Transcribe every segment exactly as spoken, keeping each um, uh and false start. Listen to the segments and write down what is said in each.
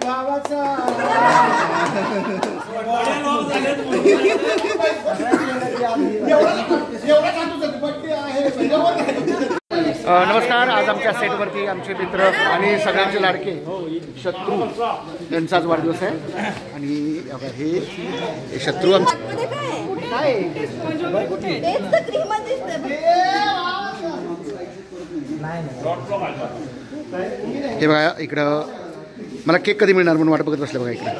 गावाचा नमस्कार। आज आमच्या सेटवरती आमचे मित्र आणि सगळ्यांचे लाडके शत्रू यांचाच वाढदिवस आहे आणि हे शत्रू आमचे हे बघा इकडं मला केक कधी मिळणार म्हणून वाट बघत बसलं बघा इकडे।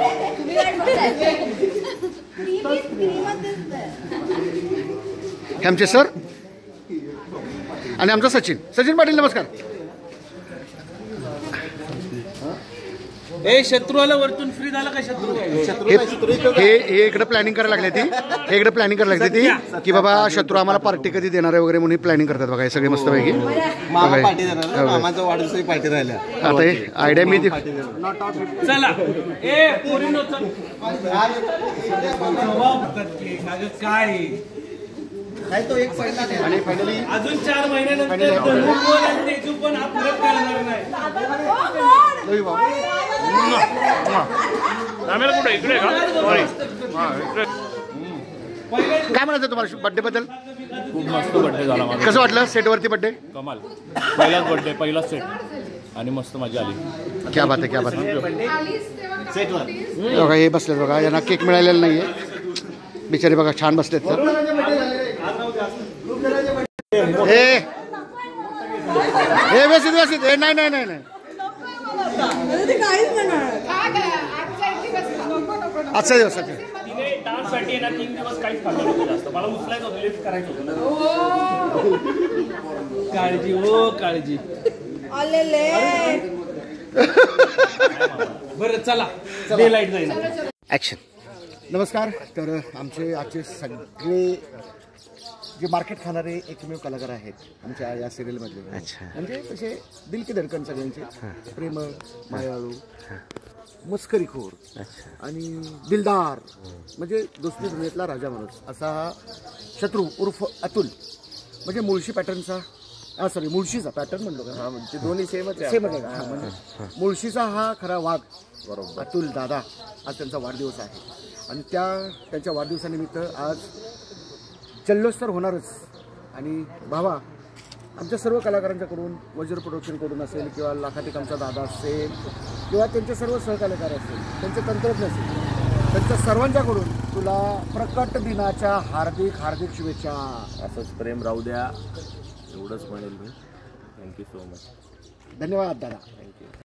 हे आमचे सर आणि आमचा सचिन सचिन पाटील नमस्कार। ए शत्रूला वरतून फ्री झाला का शत्रू हे हे इकडे प्लॅनिंग करायला लागले ती हे इकडे प्लॅनिंग करायला लागली ती की बाबा शत्रू आम्हाला पार्टी कधी देणार आहे वगैरे म्हणून प्लॅनिंग करतात बघा हे सगळे मस्त पैकी। मामाचा वाढदिवसाची पार्टी राहिल्या आता हे आयडिया मी चला ए पोरींनो चल काय काय तो एक पहिला आणि फायनली अजून चार महिन्यानंतर धनुकोल आणि तेजू पण हा परत करणार नाही। कुठे इकडे का सॉरी काय म्हणायचं तुम्हाला बर्थडे बद्दल? खूप मस्त बर्थडे झाला माझा। कसं वाटलं सेटवरती बर्थडे? कमाल, पहिलाच बर्थडे पहिलाच सेट आणि मस्त मजा आली। क्या बात आहे क्या बात आहे। सेटवर बघा हे बसलेत बघा यांना केक मिळालेला नाहीये बिचारे बघा छान बसलेत तर हे हे व्यवस्थित व्यवस्थित हे नाही नाही नाही नाही आजचा दिवस आहे तिने डान्ससाठी ना तीन दिवस काहीच खाल्लं नव्हतं जास्त। मला उचलायचं होतं, लिफ्ट करायचं होतं। काळजी हो काळजी बरं चला डे लाईट जाईल ॲक्शन। नमस्कार। तर आमचे आजचे सगळे जे मार्केट खाणारे एकमेव कलाकार आहेत आमच्या या सिरियलमधले। अच्छा म्हणजे तसे दिल की धडकन सगळ्यांचे प्रेमळ मायाळू मस्करीखोर आणि दिलदार म्हणजे दोस्ती दुनियेतला राजा माणूस असा हा शत्रू उर्फ अतुल म्हणजे मुळशी पॅटर्नचा हा सॉरी मुळशीचा पॅटर्न म्हणलो का? म्हणजे दोन्ही सेमच आहे सेमच आहे म्हणजे मुळशीचा हा खरा वाघ बरोबर अतुल दादा आज त्यांचा वाढदिवस आहे आणि त्या त्यांच्या वाढदिवसानिमित्त आज जल्लोष तर होणारच। आणि भावा आमच्या सर्व कलाकारांच्याकडून वज्र प्रोडक्शनकडून असेल किंवा लाखाटिक आमचा दादा असेल किंवा त्यांचे सर्व सहकलाकार असेल त्यांचे तंत्रज्ञ असेल त्यांच्या सर्वांच्याकडून तुला प्रकट दिनाच्या हार्दिक हार्दिक शुभेच्छा। असंच प्रेम राहू द्या एवढंच म्हणेल मी। Thank you so much. धन्यवाद दादा। थँक्यू।